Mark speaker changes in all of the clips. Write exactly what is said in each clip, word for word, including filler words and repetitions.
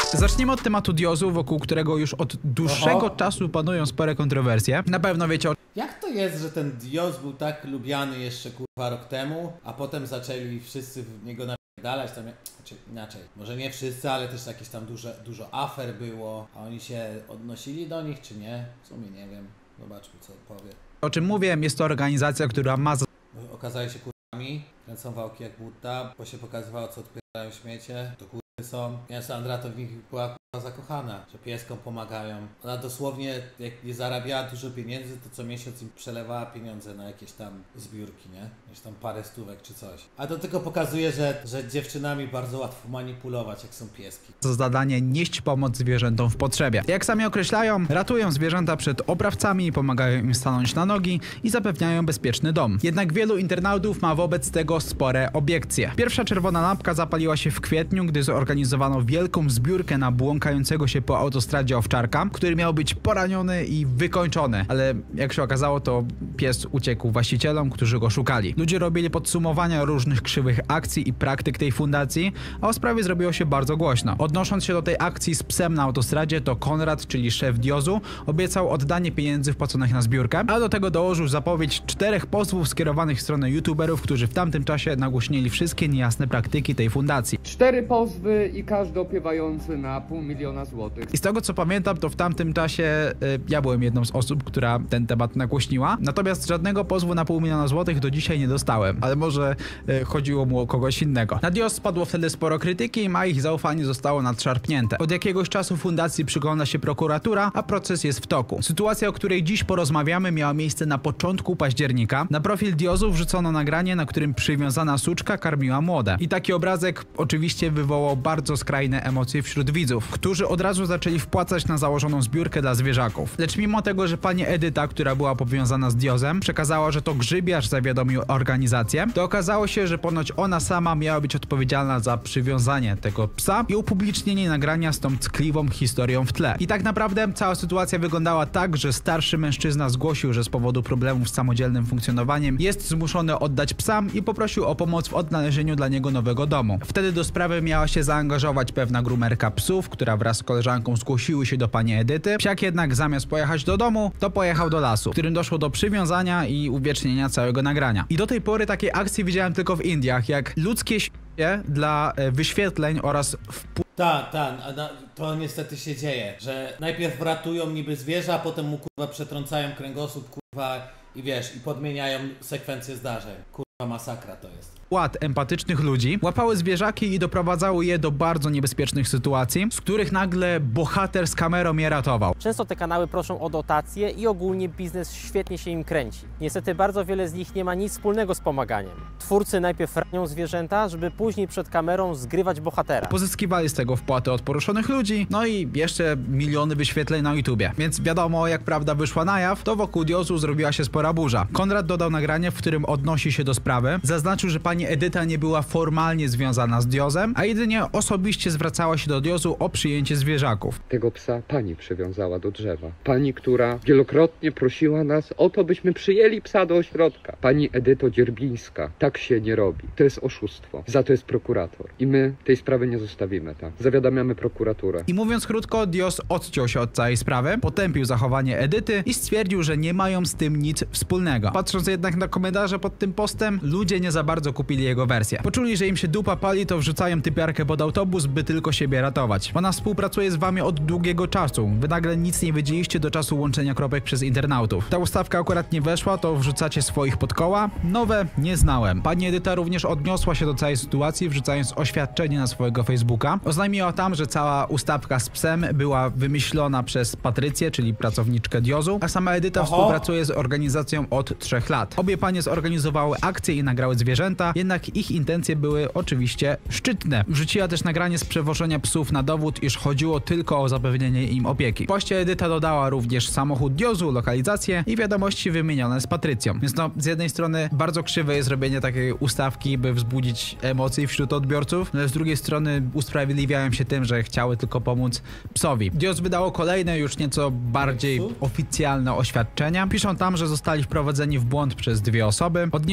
Speaker 1: Zacznijmy od tematu Diozu, wokół którego już od dłuższego Oho. czasu panują spore kontrowersje. Na pewno wiecie o...
Speaker 2: Jak to jest, że ten Dios był tak lubiany jeszcze kurwa rok temu, a potem zaczęli wszyscy w niego napierdalać, tam, znaczy inaczej, może nie wszyscy, ale też jakieś tam dużo, dużo afer było, a oni się odnosili do nich, czy nie? W sumie nie wiem, zobaczmy co powie.
Speaker 1: O czym mówię, jest to organizacja, która ma...
Speaker 2: Okazali się kurwami, kręcą wałki jak Buddha, bo się pokazywało co odpierają śmiecie, to kurwy są. Ja Sandra to w nich była kurwa zakochana, że pieskom pomagają. Ona dosłownie, jak nie zarabiała dużo pieniędzy, to co miesiąc im przelewała pieniądze na jakieś tam zbiórki, nie? Jakieś tam parę stówek czy coś. A to tylko pokazuje, że, że dziewczynami bardzo łatwo manipulować, jak są pieski.
Speaker 1: Za zadanie nieść pomoc zwierzętom w potrzebie. Jak sami określają, ratują zwierzęta przed oprawcami, pomagają im stanąć na nogi i zapewniają bezpieczny dom. Jednak wielu internautów ma wobec tego spore obiekcje. Pierwsza czerwona lampka zapaliła się w kwietniu, gdy zorganizowano wielką zbiórkę na błąkającego się po autostradzie owczarka, który miał być poraniony i wykończony, ale jak się okazało, to pies uciekł właścicielom, którzy go szukali. Ludzie robili podsumowania różnych krzywych akcji i praktyk tej fundacji, a o sprawie zrobiło się bardzo głośno. Odnosząc się do tej akcji z psem na autostradzie, to Konrad, czyli szef Diozu, obiecał oddanie pieniędzy wpłaconych na zbiórkę, a do tego dołożył zapowiedź czterech pozwów skierowanych w stronę youtuberów, którzy w tamtym czasie nagłośnili wszystkie niejasne praktyki tej fundacji.
Speaker 3: Cztery pozwy i każdy opiewający na pół miliona złotych.
Speaker 1: I z tego co pamiętam, to w tamtym czasie y, ja byłem jedną z osób, która ten temat nagłośniła. Natomiast żadnego pozwu na pół miliona złotych do dzisiaj nie dostałem, ale może y, chodziło mu o kogoś innego. Na Dios spadło wtedy sporo krytyki, a ich zaufanie zostało nadszarpnięte. Od jakiegoś czasu fundacji przygląda się prokuratura, a proces jest w toku. Sytuacja, o której dziś porozmawiamy, miała miejsce na początku października. Na profil Diozu wrzucono nagranie, na którym przywiązana suczka karmiła młode. I taki obrazek oczywiście wywołał bardzo skrajne emocje wśród widzów, którzy od razu zaczęli wpłacać na założoną zbiórkę dla zwierzaków. Lecz mimo tego, że pani Edyta, która była powiązana z Diozem, przekazała, że to grzybiarz zawiadomił organizację, to okazało się, że ponoć ona sama miała być odpowiedzialna za przywiązanie tego psa i upublicznienie nagrania z tą ckliwą historią w tle. I tak naprawdę cała sytuacja wyglądała tak, że starszy mężczyzna zgłosił, że z powodu problemów z samodzielnym funkcjonowaniem jest zmuszony oddać psa i poprosił o pomoc w odnalezieniu dla niego nowego domu. Wtedy do sprawy miała się zaangażować pewna grumerka psów, która wraz z koleżanką zgłosiły się do pani Edyty. Psiak jednak zamiast pojechać do domu, to pojechał do lasu, w którym doszło do przywiązania i uwiecznienia całego nagrania. I do tej pory takiej akcji widziałem tylko w Indiach, jak ludzkie śmiercie dla e, wyświetleń oraz wpływu.
Speaker 2: Tak, tak, to niestety się dzieje, że najpierw ratują niby zwierzę, a potem mu kurwa przetrącają kręgosłup, kurwa, i wiesz, i podmieniają sekwencję zdarzeń. Kurwa masakra to jest.
Speaker 1: Ład empatycznych ludzi łapały zwierzaki i doprowadzały je do bardzo niebezpiecznych sytuacji, z których nagle bohater z kamerą je ratował.
Speaker 4: Często te kanały proszą o dotacje i ogólnie biznes świetnie się im kręci. Niestety bardzo wiele z nich nie ma nic wspólnego z pomaganiem. Twórcy najpierw ranią zwierzęta, żeby później przed kamerą zgrywać bohatera.
Speaker 1: Pozyskiwali z tego wpłaty od poruszonych ludzi, no i jeszcze miliony wyświetleń na YouTubie. Więc wiadomo, jak prawda wyszła na jaw, to wokół Diozu zrobiła się spora burza. Konrad dodał nagranie, w którym odnosi się do sprawy. Zaznaczył, że pani Edyta nie była formalnie związana z Diozem, a jedynie osobiście zwracała się do Diozu o przyjęcie zwierzaków.
Speaker 3: Tego psa pani przywiązała do drzewa. Pani, która wielokrotnie prosiła nas o to, byśmy przyjęli psa do ośrodka. Pani Edyto Dzierbińska. Tak się nie robi. To jest oszustwo. Za to jest prokurator. I my tej sprawy nie zostawimy, tak. Zawiadamiamy prokuraturę.
Speaker 1: I mówiąc krótko, Dios odciął się od całej sprawy, potępił zachowanie Edyty i stwierdził, że nie mają z tym nic wspólnego. Patrząc jednak na komentarze pod tym postem, ludzie nie za bardzo kupili jego wersję. Poczuli, że im się dupa pali, to wrzucają typiarkę pod autobus, by tylko siebie ratować. Ona współpracuje z wami od długiego czasu. Wy nagle nic nie wiedzieliście do czasu łączenia kropek przez internautów. Ta ustawka akurat nie weszła, to wrzucacie swoich pod koła. Nowe nie znałem. Pani Edyta również odniosła się do całej sytuacji, wrzucając oświadczenie na swojego Facebooka. Oznajmiła tam, że cała ustawka z psem była wymyślona przez Patrycję, czyli pracowniczkę Diozu, a sama Edyta Oho. współpracuje z organizacją od trzech lat. Obie panie zorganizowały akcje i nagrały zwierzęta, jednak ich intencje były oczywiście szczytne. Wrzuciła też nagranie z przewożenia psów na dowód, iż chodziło tylko o zapewnienie im opieki. W poście Edyta dodała również samochód Diozu, lokalizację i wiadomości wymienione z Patrycją. Więc no, z jednej strony bardzo krzywe jest robienie takiej ustawki, by wzbudzić emocje wśród odbiorców, ale z drugiej strony usprawiedliwiają się tym, że chciały tylko pomóc psowi. Dios wydało kolejne, już nieco bardziej oficjalne oświadczenia. Piszą tam, że zostali wprowadzeni w błąd przez dwie osoby. Odniesie się do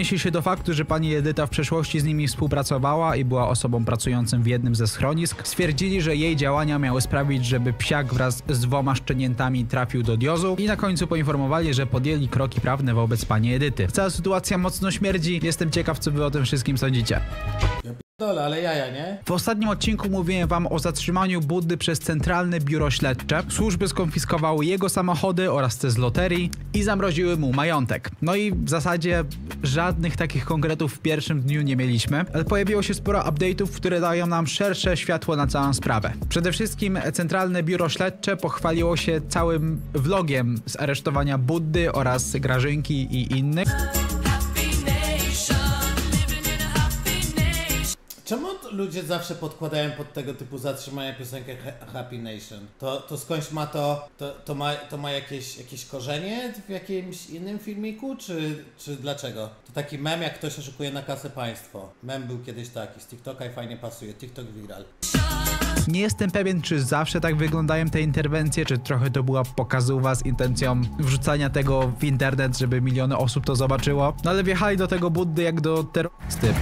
Speaker 1: faktu, że pani Edyta w przeszłości z nimi współpracowała i była osobą pracującą w jednym ze schronisk, stwierdzili, że jej działania miały sprawić, żeby psiak wraz z dwoma szczeniętami trafił do diozu i na końcu poinformowali, że podjęli kroki prawne wobec pani Edyty. Cała sytuacja mocno śmierdzi, jestem ciekaw, co wy o tym wszystkim sądzicie.
Speaker 2: Dole, ale jaja, nie?
Speaker 1: W ostatnim odcinku mówiłem wam o zatrzymaniu Buddy przez Centralne Biuro Śledcze. Służby skonfiskowały jego samochody oraz te z loterii i zamroziły mu majątek. No i w zasadzie żadnych takich konkretów w pierwszym dniu nie mieliśmy, ale pojawiło się sporo update'ów, które dają nam szersze światło na całą sprawę. Przede wszystkim Centralne Biuro Śledcze pochwaliło się całym vlogiem z aresztowania Buddy oraz Grażynki i innych.
Speaker 2: Czemu ludzie zawsze podkładają pod tego typu zatrzymania piosenkę Happy Nation? To, to skądś ma to, to, to ma, to ma jakieś, jakieś korzenie w jakimś innym filmiku, czy, czy dlaczego? To taki mem, jak ktoś oszukuje na kasę państwo. Mem był kiedyś taki, z TikToka i fajnie pasuje, TikTok viral.
Speaker 1: Nie jestem pewien, czy zawsze tak wyglądają te interwencje, czy trochę to była pokazuwa z intencją wrzucania tego w internet, żeby miliony osób to zobaczyło. No ale wjechali do tego Buddy jak do terrorysty.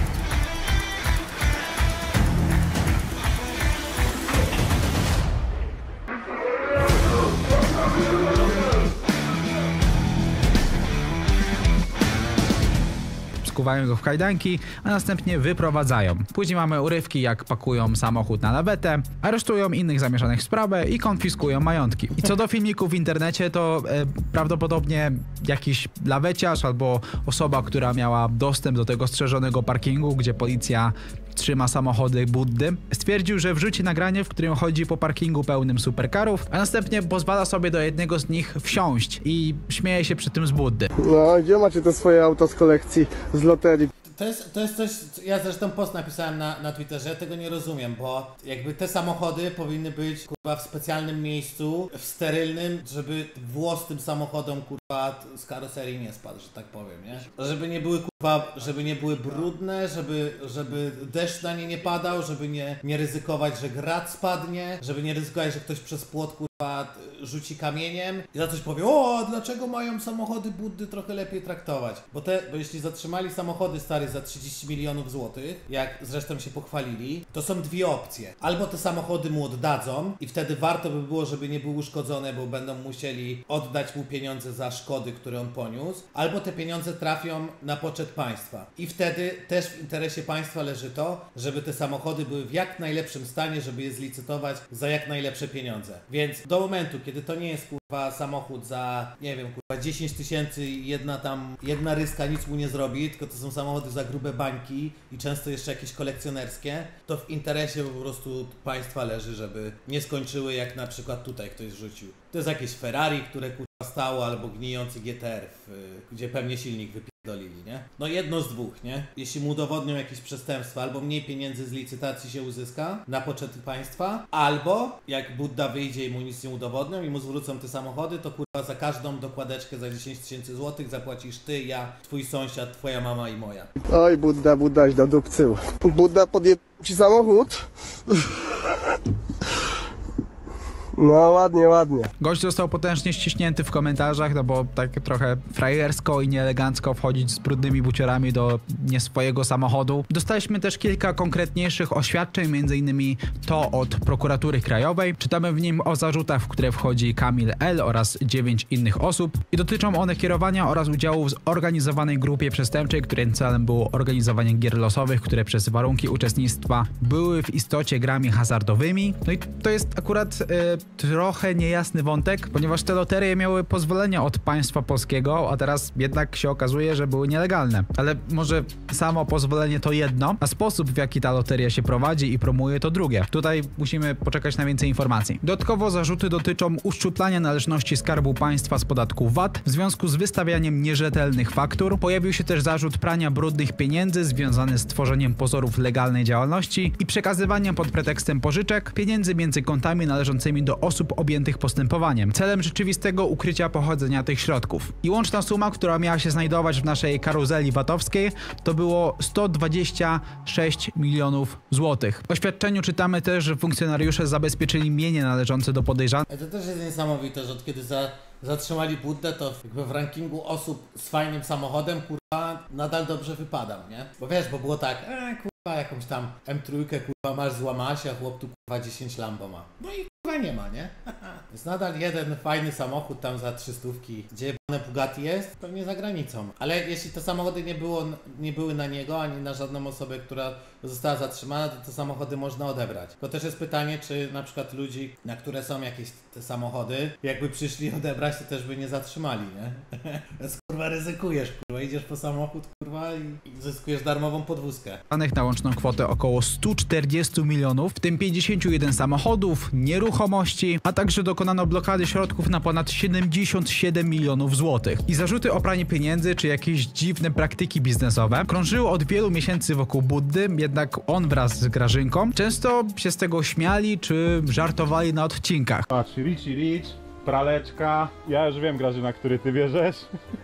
Speaker 1: Skuwają go w kajdanki, a następnie wyprowadzają. Później mamy urywki, jak pakują samochód na lawetę, aresztują innych zamieszanych w sprawę i konfiskują majątki. I co do filmików w internecie, to e, prawdopodobnie jakiś laweciarz albo osoba, która miała dostęp do tego strzeżonego parkingu, gdzie policja trzyma samochody Buddy, stwierdził, że wrzuci nagranie, w którym chodzi po parkingu pełnym supercarów, a następnie pozwala sobie do jednego z nich wsiąść i śmieje się przy tym z Buddy.
Speaker 5: No, gdzie macie te swoje auto z kolekcji, z loterii?
Speaker 2: To jest, to jest coś, ja zresztą post napisałem na, na Twitterze, ja tego nie rozumiem, bo jakby te samochody powinny być kurwa w specjalnym miejscu, w sterylnym, żeby włos tym samochodom kurwa z karoserii nie spadł, że tak powiem, nie? Żeby nie były kurwa, żeby nie były brudne, żeby, żeby deszcz na nie nie padał, żeby nie, nie ryzykować, że grat spadnie, żeby nie ryzykować, że ktoś przez płot kurwa rzuci kamieniem i za coś powie, o, dlaczego mają samochody Buddy trochę lepiej traktować? Bo te, bo jeśli zatrzymali samochody stare za trzydzieści milionów złotych, jak zresztą się pochwalili, to są dwie opcje. Albo te samochody mu oddadzą i wtedy warto by było, żeby nie były uszkodzone, bo będą musieli oddać mu pieniądze za szkody, które on poniósł, albo te pieniądze trafią na poczet państwa. I wtedy też w interesie państwa leży to, żeby te samochody były w jak najlepszym stanie, żeby je zlicytować za jak najlepsze pieniądze. Więc do momentu, kiedy to nie jest kurwa samochód za, nie wiem, kurwa dziesięć tysięcy i jedna tam, jedna ryska nic mu nie zrobi, tylko to są samochody za grube bańki i często jeszcze jakieś kolekcjonerskie, to w interesie po prostu państwa leży, żeby nie skończyły jak na przykład tutaj ktoś rzucił. To jest jakieś Ferrari, które kurwa stało, albo gnijący G T R, w, gdzie pewnie silnik wypierdolili, nie? No jedno z dwóch, nie? Jeśli mu udowodnią jakieś przestępstwa, albo mniej pieniędzy z licytacji się uzyska na poczet państwa, albo jak Budda wyjdzie i mu nic nie udowodnią i mu zwrócą te samochody, to kurwa za każdą dokładeczkę za dziesięć tysięcy złotych zapłacisz ty, ja, twój sąsiad, twoja mama i moja.
Speaker 5: Oj, Budda, Buddaś do dupcył. Budda podje ci samochód? No ładnie, ładnie.
Speaker 1: Gość został potężnie ściśnięty w komentarzach, no bo tak trochę frajersko i nieelegancko wchodzić z brudnymi buciorami do nie swojego samochodu. Dostaliśmy też kilka konkretniejszych oświadczeń, między innymi to od prokuratury krajowej. Czytamy w nim o zarzutach, w które wchodzi Kamil L. oraz dziewięć innych osób i dotyczą one kierowania oraz udziału w zorganizowanej grupie przestępczej, której celem było organizowanie gier losowych, które przez warunki uczestnictwa były w istocie grami hazardowymi. No i to jest akurat yy, trochę niejasny wątek, ponieważ te loterie miały pozwolenia od państwa polskiego, a teraz jednak się okazuje, że były nielegalne. Ale może samo pozwolenie to jedno, a sposób, w jaki ta loteria się prowadzi i promuje, to drugie. Tutaj musimy poczekać na więcej informacji. Dodatkowo zarzuty dotyczą uszczuplania należności Skarbu Państwa z podatku V A T w związku z wystawianiem nierzetelnych faktur. Pojawił się też zarzut prania brudnych pieniędzy związany z tworzeniem pozorów legalnej działalności i przekazywaniem pod pretekstem pożyczek pieniędzy między kontami należącymi do osób objętych postępowaniem, celem rzeczywistego ukrycia pochodzenia tych środków. I łączna suma, która miała się znajdować w naszej karuzeli vatowskiej, to było sto dwadzieścia sześć milionów złotych. W oświadczeniu czytamy też, że funkcjonariusze zabezpieczyli mienie należące do podejrzanych.
Speaker 2: To też jest niesamowite, że od kiedy za zatrzymali Buddę, to jakby w rankingu osób z fajnym samochodem, kurwa, nadal dobrze wypadam, nie? Bo wiesz, bo było tak, e, kurwa, jakąś tam M trzy, kurwa, masz złamać, a chłop tu, kurwa, dziesięć Lambo ma. No i kurwa nie ma, nie? Jest nadal jeden fajny samochód tam za trzystówki, gdzie jebane Bugatti jest, pewnie za granicą. Ale jeśli te samochody nie, było, nie były na niego, ani na żadną osobę, która została zatrzymana, to te samochody można odebrać. Tylko też jest pytanie, czy na przykład ludzi, na które są jakieś te samochody, jakby przyszli odebrać, to też by nie zatrzymali, nie? Więc kurwa ryzykujesz, kurwa, idziesz po samochód, kurwa, i, i zyskujesz darmową podwózkę.
Speaker 1: Na łączną kwotę około sto czterdzieści milionów, w tym pięćdziesiąt jeden samochodów, nieruchomości, a także dokonano blokady środków na ponad siedemdziesiąt siedem milionów złotych. I zarzuty o pranie pieniędzy czy jakieś dziwne praktyki biznesowe krążyły od wielu miesięcy wokół Buddy, jednak on wraz z Grażynką często się z tego śmiali czy żartowali na odcinkach.
Speaker 6: Patrz, Richie Rich, praleczka. Ja już wiem, Grażyna, który ty bierzesz.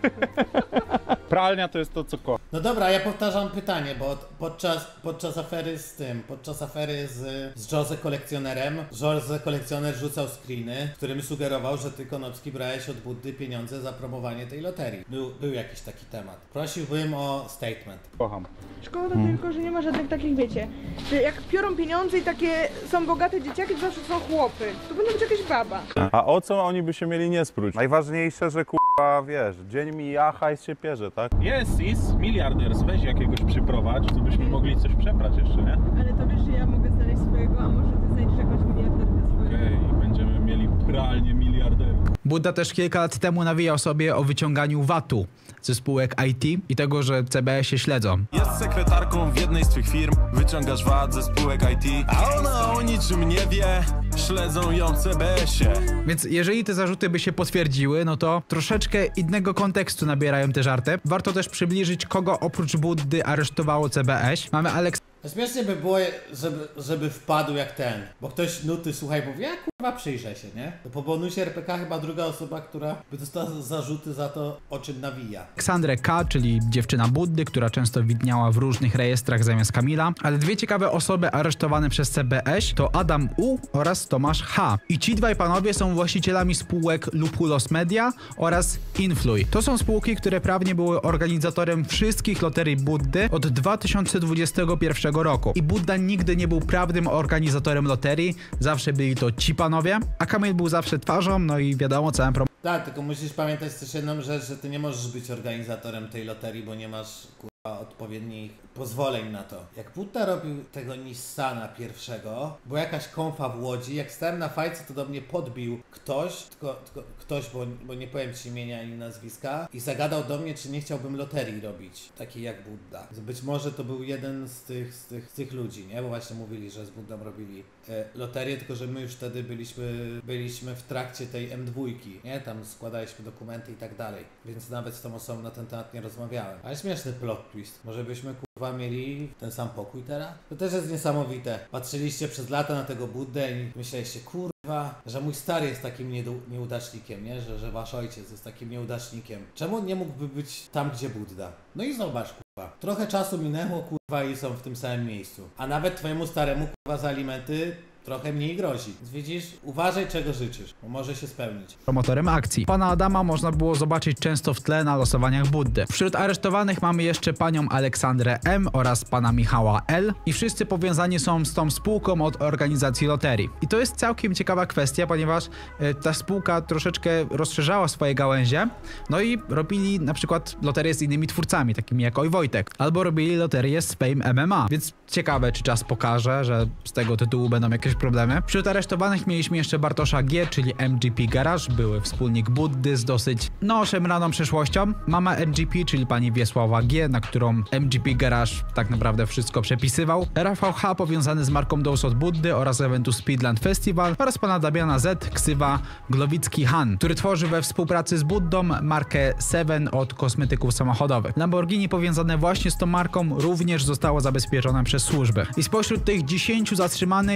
Speaker 6: Pralnia to jest to, co ko.
Speaker 2: No dobra, ja powtarzam pytanie, bo podczas, podczas afery z tym, podczas afery z, z Jose Kolekcjonerem, Jose Kolekcjoner rzucał screeny, w którym sugerował, że ty, Konopski, brałeś od Buddy pieniądze za promowanie tej loterii. Był, był jakiś taki temat. Prosiłbym o statement.
Speaker 6: Kocham.
Speaker 7: Szkoda hmm. tylko, że nie ma żadnych takich, wiecie, że jak piorą pieniądze i takie są bogate dzieciaki, to zawsze są chłopy. To powinna być jakaś baba.
Speaker 6: A o co oni by się mieli nie spróć? Najważniejsze, że k***a, wiesz, dzień mija, hajs się pierze, tak? Jest, jest, miliarder, weź jakiegoś przyprowadź, to byśmy mogli coś przeprać jeszcze, nie?
Speaker 7: Ale to wiesz, że ja mogę znaleźć swojego, a może ty znajdziesz jakąś miliarderkę swojego.
Speaker 6: Okej, okay, będziemy mieli pralnię miliarderów.
Speaker 1: Budda też kilka lat temu nawijał sobie o wyciąganiu V A T-u ze spółek I T i tego, że C B S się śledzą.
Speaker 8: Jest sekretarką w jednej z twych firm, wyciągasz V A T ze spółek I T, a ona o niczym nie wie, śledzą ją w C B S-ie.
Speaker 1: Więc jeżeli te zarzuty by się potwierdziły, no to troszeczkę innego kontekstu nabierają te żarty. Warto też przybliżyć, kogo oprócz Buddy aresztowało C B S. Mamy Aleks...
Speaker 2: Śmiesznie by było, żeby, żeby wpadł jak ten, bo ktoś nuty, słuchaj, mówi, ja kurwa przyjrzę się, nie? To po bonusie R P K chyba druga osoba, która by dostała zarzuty za to, o czym nawija.
Speaker 1: Aleksandrę K., czyli dziewczyna Buddy, która często widniała w różnych rejestrach zamiast Kamila, ale dwie ciekawe osoby aresztowane przez C B S to Adam U. oraz Tomasz H. I ci dwaj panowie są właścicielami spółek Lupulos Media oraz Influj. To są spółki, które prawnie były organizatorem wszystkich loterii Buddy od dwa tysiące dwudziestego pierwszego roku. I Budda nigdy nie był prawnym organizatorem loterii, zawsze byli to ci panowie, a Kamil był zawsze twarzą, no i wiadomo, całym problemem.
Speaker 2: Tak, tylko musisz pamiętać też jedną rzecz, że ty nie możesz być organizatorem tej loterii, bo nie masz kurwa odpowiednich pozwoleń na to. Jak Budda robił tego Nissana pierwszego, była jakaś konfa w Łodzi, jak stałem na fajce, to do mnie podbił ktoś, tylko, tylko ktoś, bo, bo nie powiem ci imienia ani nazwiska, i zagadał do mnie, czy nie chciałbym loterii robić, takiej jak Budda. Być może to był jeden z tych, z tych, z tych ludzi, nie? Bo właśnie mówili, że z Buddą robili e, loterię, tylko że my już wtedy byliśmy, byliśmy w trakcie tej M dwa, nie? Tam składaliśmy dokumenty i tak dalej, więc nawet z tą osobą na ten temat nie rozmawiałem. Ale śmieszny plot twist. Może byśmy kurwa mieli ten sam pokój teraz? To też jest niesamowite. Patrzyliście przez lata na tego Buddę i myśleliście, kurwa, że mój stary jest takim nieudacznikiem, nie? Że, że wasz ojciec jest takim nieudacznikiem. Czemu on nie mógłby być tam, gdzie Budda? No i zobacz, kurwa. Trochę czasu minęło, kurwa, i są w tym samym miejscu. A nawet twojemu staremu, kurwa, za alimenty trochę mniej grozi. Więc widzisz, uważaj, czego życzysz, bo może się spełnić.
Speaker 1: Promotorem akcji. Pana Adama można było zobaczyć często w tle na losowaniach Buddy. Wśród aresztowanych mamy jeszcze panią Aleksandrę M. oraz pana Michała L. I wszyscy powiązani są z tą spółką od organizacji loterii. I to jest całkiem ciekawa kwestia, ponieważ y, ta spółka troszeczkę rozszerzała swoje gałęzie, no i robili na przykład loterię z innymi twórcami, takimi jak Oj Wojtek, albo robili loterię z Fame M M A. Więc ciekawe, czy czas pokaże, że z tego tytułu będą jakieś problemy. Wśród aresztowanych mieliśmy jeszcze Bartosza G., czyli M G P Garage, były wspólnik Buddy z dosyć, no, szemraną przeszłością. Mama M G P, czyli pani Wiesława G., na którą M G P Garage tak naprawdę wszystko przepisywał. Rafał H., powiązany z marką Dose od Buddy oraz eventu Speedland Festival, oraz pana Damiana Z., ksywa Glowicki Han, który tworzy we współpracy z Buddą markę Seven od kosmetyków samochodowych. Lamborghini powiązane właśnie z tą marką również zostało zabezpieczone przez służby. I spośród tych dziesięciu zatrzymanych aż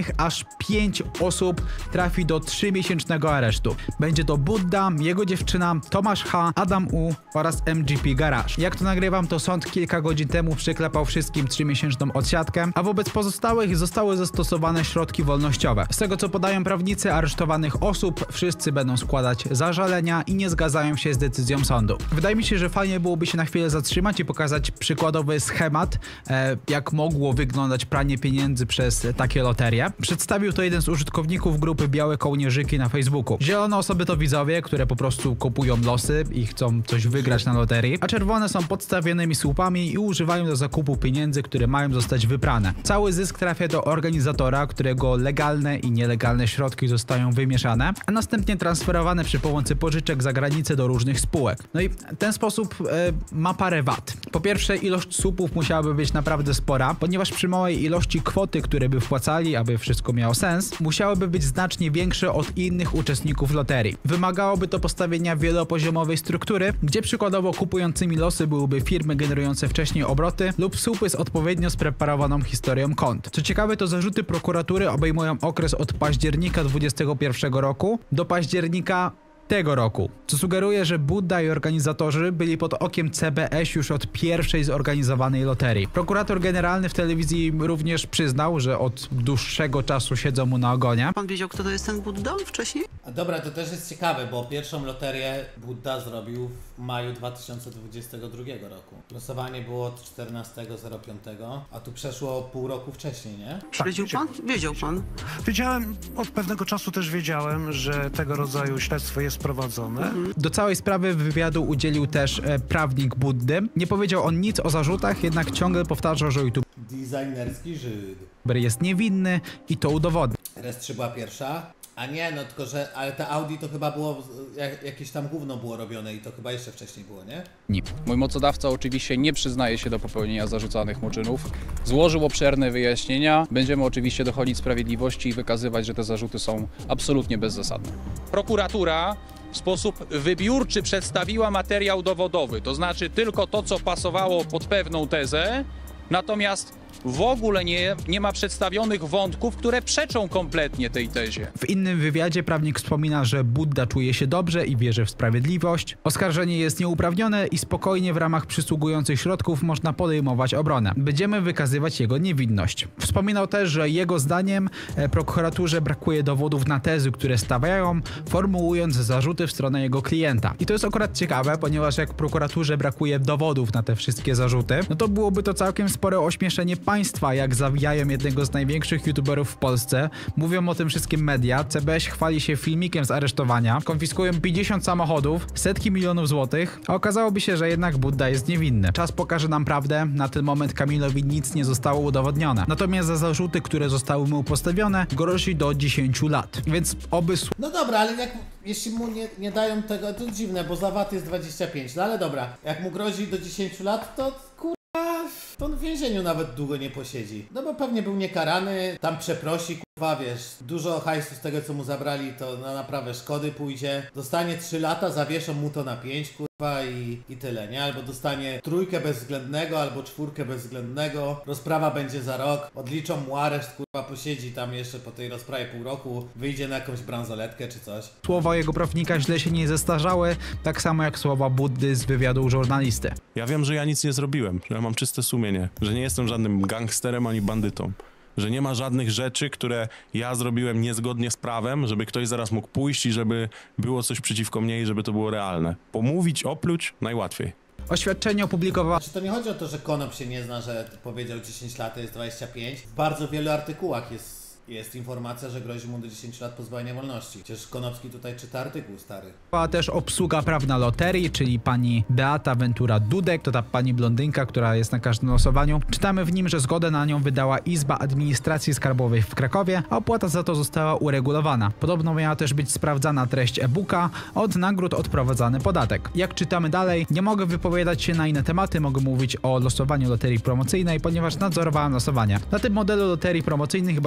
Speaker 1: aż pięć osób trafi do trzymiesięcznego aresztu. Będzie to Budda, jego dziewczyna, Tomasz H., Adam U. oraz M G P Garage. Jak to nagrywam, to sąd kilka godzin temu przyklepał wszystkim trzymiesięczną odsiadkę, a wobec pozostałych zostały zastosowane środki wolnościowe. Z tego co podają prawnicy aresztowanych osób, wszyscy będą składać zażalenia i nie zgadzają się z decyzją sądu. Wydaje mi się, że fajnie byłoby się na chwilę zatrzymać i pokazać przykładowy schemat, e, jak mogło wyglądać pranie pieniędzy przez takie loterie. Przedstawił to jeden z użytkowników grupy Białe Kołnierzyki na Facebooku. Zielone osoby to widzowie, które po prostu kupują losy i chcą coś wygrać na loterii, a czerwone są podstawionymi słupami i używają do zakupu pieniędzy, które mają zostać wyprane. Cały zysk trafia do organizatora, którego legalne i nielegalne środki zostają wymieszane, a następnie transferowane przy pomocy pożyczek za granicę do różnych spółek. No i ten sposób e, ma parę wad. Po pierwsze, ilość słupów musiałaby być naprawdę spora, ponieważ przy małej ilości kwoty, które by wpłacali, aby wszystko miało sens, musiałyby być znacznie większe od innych uczestników loterii. Wymagałoby to postawienia wielopoziomowej struktury, gdzie przykładowo kupującymi losy byłyby firmy generujące wcześniej obroty lub słupy z odpowiednio spreparowaną historią kont. Co ciekawe, to zarzuty prokuratury obejmują okres od października dwudziestego pierwszego roku do października tego roku, co sugeruje, że Budda i organizatorzy byli pod okiem C B S już od pierwszej zorganizowanej loterii. Prokurator generalny w telewizji również przyznał, że od dłuższego czasu siedzą mu na ogonie.
Speaker 9: Pan wiedział, kto to jest ten Budda wcześniej?
Speaker 2: A dobra, to też jest ciekawe, bo pierwszą loterię Budda zrobił w maju dwa tysiące dwudziestego drugiego roku. Losowanie było od czternastego piątego, a tu przeszło pół roku wcześniej, nie?
Speaker 9: Śledził pan? Wiedział pan?
Speaker 10: Wiedziałem, od pewnego czasu też wiedziałem, że tego rodzaju śledztwo jest prowadzone.
Speaker 1: Do całej sprawy wywiadu udzielił też e, prawnik Buddy. Nie powiedział on nic o zarzutach, jednak ciągle powtarzał, że YouTube
Speaker 2: Designerski Żyd
Speaker 1: jest niewinny i to udowodni.
Speaker 2: R S trzy była pierwsza. A nie, no tylko, że, ale te Audi to chyba było, jak, jakieś tam gówno było robione i to chyba jeszcze wcześniej było, nie?
Speaker 1: Nie.
Speaker 11: Mój mocodawca oczywiście nie przyznaje się do popełnienia zarzucanych mu czynów. Złożył obszerne wyjaśnienia. Będziemy oczywiście dochodzić sprawiedliwości i wykazywać, że te zarzuty są absolutnie bezzasadne.
Speaker 12: Prokuratura w sposób wybiórczy przedstawiła materiał dowodowy, to znaczy tylko to, co pasowało pod pewną tezę, natomiast w ogóle nie, nie ma przedstawionych wątków, które przeczą kompletnie tej tezie.
Speaker 1: W innym wywiadzie prawnik wspomina, że Budda czuje się dobrze i wierzy w sprawiedliwość. Oskarżenie jest nieuprawnione i spokojnie w ramach przysługujących środków można podejmować obronę. Będziemy wykazywać jego niewinność. Wspominał też, że jego zdaniem e, prokuraturze brakuje dowodów na tezy, które stawiają, formułując zarzuty w stronę jego klienta. I to jest akurat ciekawe, ponieważ jak prokuraturze brakuje dowodów na te wszystkie zarzuty, no to byłoby to całkiem spore ośmieszenie państwa, jak zawijają jednego z największych youtuberów w Polsce. Mówią o tym wszystkim media. C B S chwali się filmikiem z aresztowania. Konfiskują pięćdziesiąt samochodów, setki milionów złotych, a okazałoby się, że jednak Budda jest niewinny. Czas pokaże nam prawdę. Na ten moment Kamilowi nic nie zostało udowodnione. Natomiast za zarzuty, które zostały mu postawione, grozi do dziesięciu lat. Więc oby...
Speaker 2: No dobra, ale jak, jeśli mu nie, nie dają tego, to dziwne, bo za V A T jest dwadzieścia pięć. No ale dobra, jak mu grozi do dziesięciu lat, to kur... to on w więzieniu nawet długo nie posiedzi. No bo pewnie był niekarany, tam przeprosi, kurwa, wiesz, dużo hajsu z tego, co mu zabrali, to na naprawę szkody pójdzie. Dostanie trzy lata, zawieszą mu to na pięć, kurwa, i, i tyle, nie? Albo dostanie trójkę bezwzględnego, albo czwórkę bezwzględnego. Rozprawa będzie za rok, odliczą mu areszt, kurwa, posiedzi tam jeszcze po tej rozprawie pół roku, wyjdzie na jakąś bransoletkę czy coś.
Speaker 1: Słowa jego prawnika źle się nie zestarzały, tak samo jak słowa Buddy z wywiadu żurnalisty.
Speaker 6: Ja wiem, że ja nic nie zrobiłem, że ja mam czyste sumienie, że nie jestem żadnym gangsterem ani bandytą. Że nie ma żadnych rzeczy, które ja zrobiłem niezgodnie z prawem, żeby ktoś zaraz mógł pójść i żeby było coś przeciwko mnie i żeby to było realne. Pomówić, opluć najłatwiej.
Speaker 1: Oświadczenie opublikowało...
Speaker 2: Znaczy, to nie chodzi o to, że Konop się nie zna, że powiedział dziesięć lat, to jest dwadzieścia pięć. W bardzo wielu artykułach jest, jest informacja, że grozi mu do dziesięciu lat pozbawienia wolności. Przecież Konopski tutaj czyta artykuł stary.
Speaker 1: Była też obsługa prawna loterii, czyli pani Beata Ventura-Dudek, to ta pani blondynka, która jest na każdym losowaniu. Czytamy w nim, że zgodę na nią wydała Izba Administracji Skarbowej w Krakowie, a opłata za to została uregulowana. Podobno miała też być sprawdzana treść e-booka, od nagród odprowadzany podatek. Jak czytamy dalej, nie mogę wypowiadać się na inne tematy, mogę mówić o losowaniu loterii promocyjnej, ponieważ nadzorowałem losowanie. Na tym modelu loterii promocyjnych bazuje również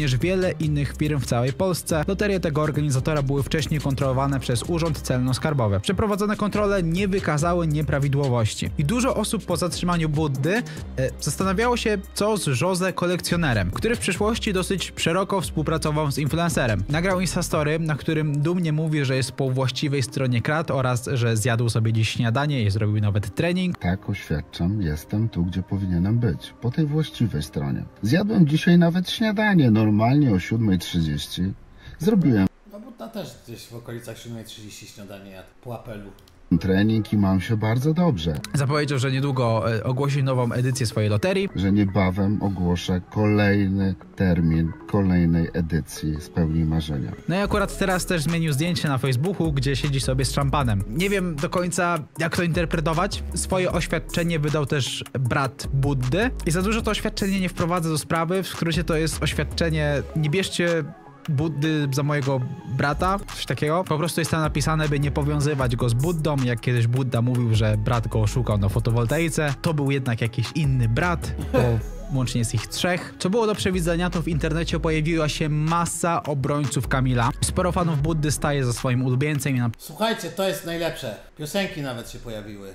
Speaker 1: również wiele innych firm w całej Polsce. Loterie tego organizatora były wcześniej kontrolowane przez Urząd Celno-Skarbowy. Przeprowadzone kontrole nie wykazały nieprawidłowości. I dużo osób po zatrzymaniu Buddy e, zastanawiało się, co z Jose Kolekcjonerem, który w przyszłości dosyć szeroko współpracował z influencerem. Nagrał Instastory, na którym dumnie mówi, że jest po właściwej stronie krat oraz, że zjadł sobie dziś śniadanie i zrobił nawet trening.
Speaker 13: Tak, oświadczam, jestem tu, gdzie powinienem być, po tej właściwej stronie. Zjadłem dzisiaj nawet śniadanie, normalnie o siódma trzydzieści. Zrobiłem
Speaker 2: No Budda też gdzieś w okolicach siódma trzydzieści śniadanie jadł, po apelu.
Speaker 13: trening i mam się bardzo dobrze.
Speaker 1: Zapowiedział, że niedługo e, ogłosi nową edycję swojej loterii.
Speaker 13: Że niebawem ogłoszę kolejny termin kolejnej edycji Spełnij Marzenia.
Speaker 1: No i akurat teraz też zmienił zdjęcie na Facebooku, gdzie siedzi sobie z szampanem. Nie wiem do końca, jak to interpretować. Swoje oświadczenie wydał też brat Buddy. I za dużo to oświadczenie nie wprowadza do sprawy. W skrócie to jest oświadczenie: nie bierzcie Buddy za mojego brata, coś takiego. Po prostu jest tam napisane, by nie powiązywać go z Buddą, jak kiedyś Budda mówił, że brat go oszukał na fotowoltaice. To był jednak jakiś inny brat, bo łącznie jest ich trzech. Co było do przewidzenia, to w internecie pojawiła się masa obrońców Kamila. Sporo fanów Buddy staje za swoim ulubieńcem i na...
Speaker 2: Słuchajcie, to jest najlepsze. Piosenki nawet się pojawiły.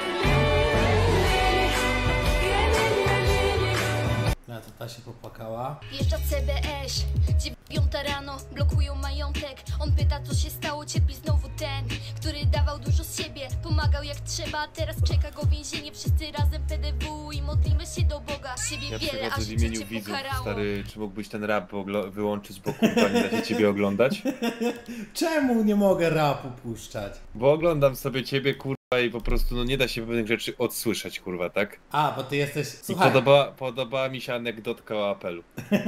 Speaker 2: No to ta się popłakała.
Speaker 14: Wjeżdża C B S, dziewiąta rano, blokują majątek. On pyta, co się stało, cierpi znowu ten, który dawał dużo z siebie, pomagał jak trzeba. Teraz czeka go więzienie, wszyscy razem P D W i modlimy się do Boga. Siebie
Speaker 15: Ja
Speaker 14: wiele,
Speaker 15: przychodzę
Speaker 14: aż
Speaker 15: w imieniu
Speaker 14: życie
Speaker 15: widzów,
Speaker 14: pokarało.
Speaker 15: stary, czy mógłbyś ten rap wyłączyć, bo kurwa nie da się ciebie oglądać?
Speaker 2: Czemu nie mogę rapu puszczać?
Speaker 15: Bo oglądam sobie ciebie, kurwa, i po prostu no nie da się pewnych rzeczy odsłyszeć, kurwa, tak?
Speaker 2: A, bo ty jesteś...
Speaker 15: I
Speaker 2: Słuchaj.
Speaker 15: podoba, podobała mi się anegdotka o apelu.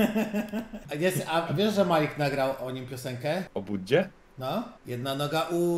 Speaker 2: A, jest, a wiesz, że Malik nagrał o nim piosenkę?
Speaker 15: O Buddzie?
Speaker 2: No. Jedna noga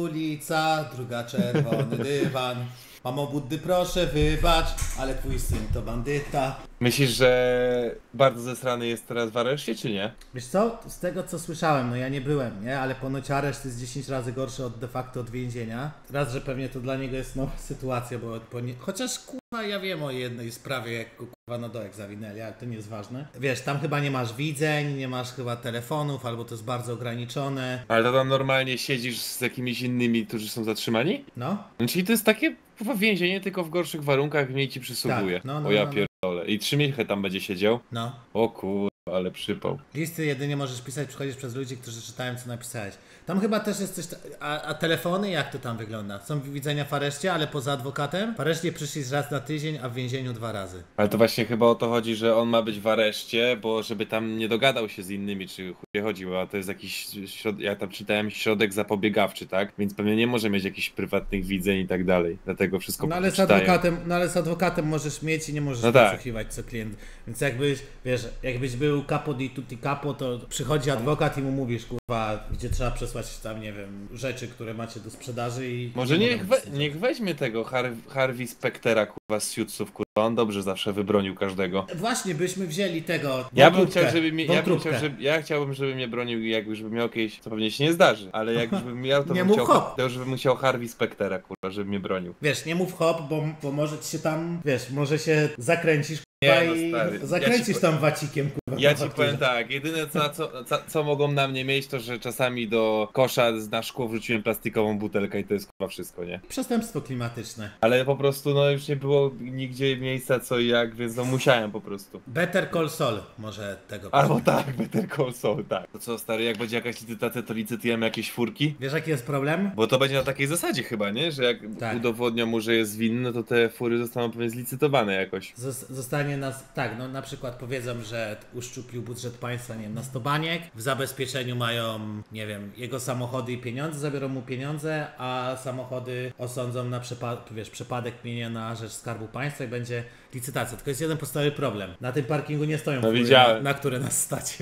Speaker 2: ulica, druga czerwony dywan. Mamo Buddy, proszę wybacz, ale twój syn to bandyta.
Speaker 15: Myślisz, że bardzo zesrany jest teraz w areszcie, czy nie?
Speaker 2: Wiesz co? Z tego co słyszałem, no ja nie byłem, nie? Ale ponoć areszt jest dziesięć razy gorszy od de facto od więzienia. Raz, że pewnie to dla niego jest nowa sytuacja, bo po nie... chociaż kurwa ja wiem o jednej sprawie, jak go kurwa na dołek zawinęli, ale to nie jest ważne. Wiesz, tam chyba nie masz widzeń, nie masz chyba telefonów, albo to jest bardzo ograniczone.
Speaker 15: Ale to tam normalnie siedzisz z jakimiś innymi, którzy są zatrzymani?
Speaker 2: No.
Speaker 15: No, czyli to jest takie chyba więzienie, tylko w gorszych warunkach mniej ci przysługuje.
Speaker 2: Tak, no, no,
Speaker 15: o ja
Speaker 2: no, no.
Speaker 15: pierdolę. I trzy miesiące tam będzie siedział?
Speaker 2: No.
Speaker 15: O kurwa, ale przypał.
Speaker 2: Listy jedynie możesz pisać, przychodzisz przez ludzi, którzy czytają, co napisałeś. Tam chyba też jest coś... A, a telefony? Jak to tam wygląda? Są widzenia w areszcie, ale poza adwokatem? W areszcie przyszli raz na tydzień, a w więzieniu dwa razy.
Speaker 15: Ale to właśnie chyba o to chodzi, że on ma być w areszcie, bo żeby tam nie dogadał się z innymi, czy chuj chodzi, bo to jest jakiś, środ... ja tam czytałem, środek zapobiegawczy, tak? Więc pewnie nie może mieć jakichś prywatnych widzeń i tak dalej. Dlatego wszystko
Speaker 2: No ale z
Speaker 15: czytają.
Speaker 2: adwokatem, no ale z adwokatem możesz mieć i nie możesz
Speaker 15: No tak.
Speaker 2: podsłuchiwać co klient. Więc jakbyś, wiesz, jakbyś był capo di tutti capo, to przychodzi adwokat i mu mówisz, kurwa, gdzie trzeba przesłać tam, nie wiem, rzeczy, które macie do sprzedaży i...
Speaker 15: Może
Speaker 2: nie
Speaker 15: niech, we, niech weźmie tego Har Harvey Spectera, kurwa, z Suitsów, kurwa, on dobrze zawsze wybronił każdego.
Speaker 2: Właśnie, byśmy wzięli tego...
Speaker 15: Ja bym
Speaker 2: wątróbkę,
Speaker 15: chciał, żeby mnie, ja, bym chciał,
Speaker 2: wątróbkę.
Speaker 15: żeby, ja chciałbym, żeby mnie bronił, jakby, żeby miał jakieś, co pewnie się nie zdarzy, ale jakbym miał, to
Speaker 2: Nie
Speaker 15: bym
Speaker 2: mów
Speaker 15: chciał,
Speaker 2: hop.
Speaker 15: to żebym chciał Harvey Spectera, kurwa, żeby mnie bronił.
Speaker 2: Wiesz, nie mów hop, bo, bo może ci się tam, wiesz, może się zakręcisz,
Speaker 15: Nie,
Speaker 2: kurwa,
Speaker 15: no
Speaker 2: i
Speaker 15: stary,
Speaker 2: zakręcisz
Speaker 15: ja ci-
Speaker 2: tam wacikiem, kurwa.
Speaker 15: Ja
Speaker 2: na
Speaker 15: ci
Speaker 2: fakturze.
Speaker 15: powiem tak, jedyne co, co, co, co mogą na mnie mieć, to że czasami do kosza na szkło wrzuciłem plastikową butelkę i to jest kurwa wszystko, nie?
Speaker 2: Przestępstwo klimatyczne.
Speaker 15: Ale po prostu no już nie było nigdzie miejsca co i jak, więc no musiałem po prostu.
Speaker 2: Better Call Saul może tego...
Speaker 15: Albo tak, Better Call Saul, tak. To co stary, jak będzie jakaś licytacja, to licytujemy jakieś furki?
Speaker 2: Wiesz jaki jest problem?
Speaker 15: Bo to będzie na takiej zasadzie chyba, nie? Że jak
Speaker 2: Tak.
Speaker 15: udowodnią mu, że jest winny, to te fury zostaną pewnie zlicytowane jakoś.
Speaker 2: Zos- Zostanie nas, tak, no na przykład powiedzą, że uszczuplił budżet państwa, nie wiem, na sto baniek, w zabezpieczeniu mają, nie wiem, jego samochody i pieniądze, zabiorą mu pieniądze, a samochody osądzą na przypa- wiesz, przypadek mienia na rzecz Skarbu Państwa i będzie licytacja. Tylko jest jeden podstawowy problem. Na tym parkingu nie stoją
Speaker 15: No
Speaker 2: fury,
Speaker 15: widziałem.
Speaker 2: na, na które nas stać.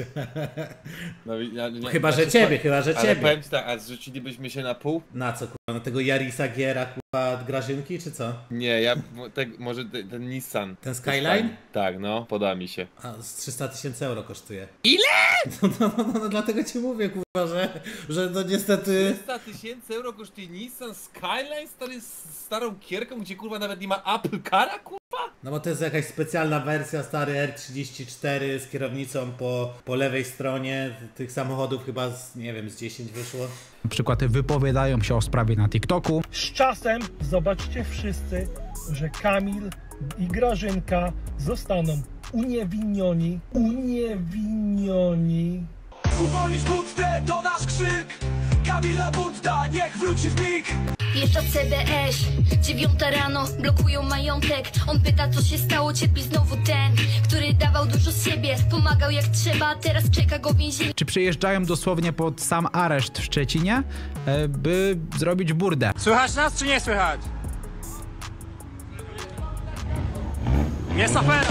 Speaker 15: No, ja, nie,
Speaker 2: Chyba, że
Speaker 15: znaczy,
Speaker 2: ciebie,
Speaker 15: pa-
Speaker 2: chyba, że
Speaker 15: ale
Speaker 2: ciebie.
Speaker 15: powiem ci tak, a zrzucilibyśmy się na pół?
Speaker 2: Na co, kurwa? Na tego Jarisa Giera, kurwa, od Grażynki, czy co?
Speaker 15: Nie, ja, te, może te, ten Nissan.
Speaker 2: Ten Skyline?
Speaker 15: Tak, no, poda mi się.
Speaker 2: A, z trzysta tysięcy euro kosztuje.
Speaker 15: Ile?
Speaker 2: No, no, no, no, no dlatego ci mówię, kurwa, że, że no niestety...
Speaker 15: trzysta tysięcy euro kosztuje Nissan Skyline, stary, z starą kierką, gdzie kurwa nawet nie ma Apple Cara, kurwa?
Speaker 2: No bo to jest jakaś specjalna wersja, stary R trzydzieści cztery z kierownicą po, po lewej stronie. Tych samochodów chyba z, nie wiem, z dziesięć wyszło.
Speaker 1: Na przykład wypowiadają się o sprawie na TikToku.
Speaker 16: Z czasem zobaczcie wszyscy, że Kamil i Grażynka zostaną uniewinnioni, uniewinnioni.
Speaker 17: Uwolnić Buddę, to nasz krzyk. Kamila Budda, niech wróci w mig.
Speaker 14: Wjeżdża C B S, dziewiąta rano, blokują majątek. On pyta, co się stało, cierpi znowu ten, który dawał dużo z siebie, pomagał jak trzeba, teraz czeka go więzienie.
Speaker 1: Czy przyjeżdżają dosłownie pod sam areszt w Szczecinie, by zrobić burdę.
Speaker 18: Słychać nas, czy nie słychać? Jest afera!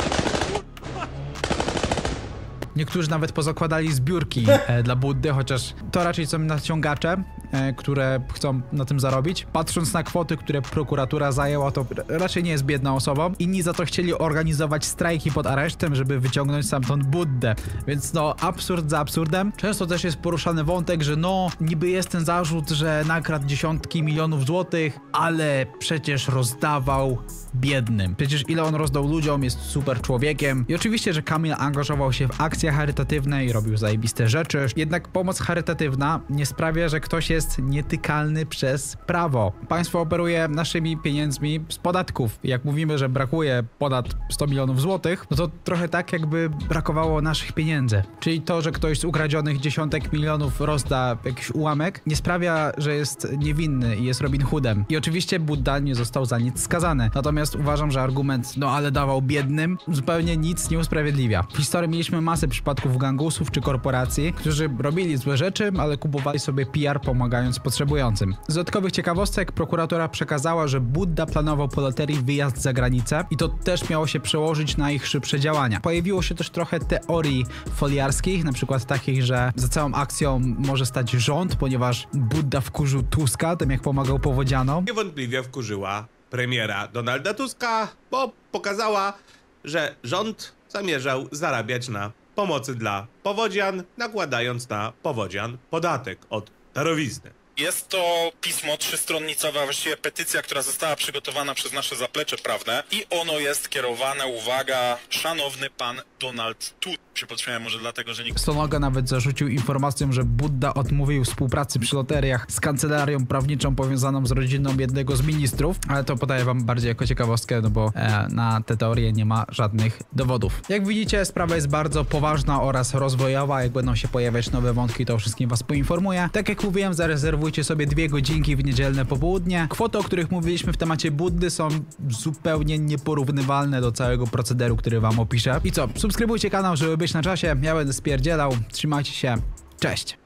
Speaker 1: Niektórzy nawet pozakładali zbiórki e, dla Buddy, chociaż to raczej są naciągacze, e, które chcą na tym zarobić. Patrząc na kwoty, które prokuratura zajęła, to raczej nie jest biedną osobą. Inni za to chcieli organizować strajki pod aresztem, żeby wyciągnąć stamtąd Buddę. Więc no, absurd za absurdem. Często też jest poruszany wątek, że no, niby jest ten zarzut, że nakradł dziesiątki milionów złotych, ale przecież rozdawał biednym. Przecież ile on rozdał ludziom, jest super człowiekiem. I oczywiście, że Kamil angażował się w akcje charytatywne i robił zajebiste rzeczy. Jednak pomoc charytatywna nie sprawia, że ktoś jest nietykalny przez prawo. Państwo operuje naszymi pieniędzmi z podatków. Jak mówimy, że brakuje ponad sto milionów złotych, no to trochę tak, jakby brakowało naszych pieniędzy. Czyli to, że ktoś z ukradzionych dziesiątek milionów rozda jakiś ułamek, nie sprawia, że jest niewinny i jest Robin Hoodem. I oczywiście Budda nie został za nic skazany. Natomiast uważam, że argument, no ale dawał biednym, zupełnie nic nie usprawiedliwia. W historii mieliśmy masę przypadków gangusów czy korporacji, którzy robili złe rzeczy, ale kupowali sobie P R, pomagając potrzebującym. Z dodatkowych ciekawostek prokuratura przekazała, że Budda planował po loterii wyjazd za granicę i to też miało się przełożyć na ich szybsze działania. Pojawiło się też trochę teorii foliarskich, na przykład takich, że za całą akcją może stać rząd, ponieważ Budda wkurzył Tuska, tym jak pomagał powodzianom.
Speaker 19: Niewątpliwie wkurzyła premiera Donalda Tuska, bo pokazała, że rząd zamierzał zarabiać na pomocy dla powodzian, nakładając na powodzian podatek od darowizny.
Speaker 20: Jest to pismo trzystronnicowe, a właściwie petycja, która została przygotowana przez nasze zaplecze prawne i ono jest kierowane, uwaga, szanowny pan Donald Tusk. Się podśmiałem może dlatego, że nikt...
Speaker 1: Stonoga nawet zarzucił informacją, że Budda odmówił współpracy przy loteriach z kancelarią prawniczą powiązaną z rodziną jednego z ministrów, ale to podaję wam bardziej jako ciekawostkę, no bo e, na tę teorię nie ma żadnych dowodów. Jak widzicie, sprawa jest bardzo poważna oraz rozwojowa. Jak będą się pojawiać nowe wątki, to o wszystkim was poinformuję. Tak jak mówiłem, zarezerwujcie sobie dwie godzinki w niedzielne popołudnie. Kwoty, o których mówiliśmy w temacie Buddy, są zupełnie nieporównywalne do całego procederu, który wam opiszę. I co? Subskrybujcie kanał, żeby być na czasie. Ja będę spierdzielał. Trzymajcie się. Cześć!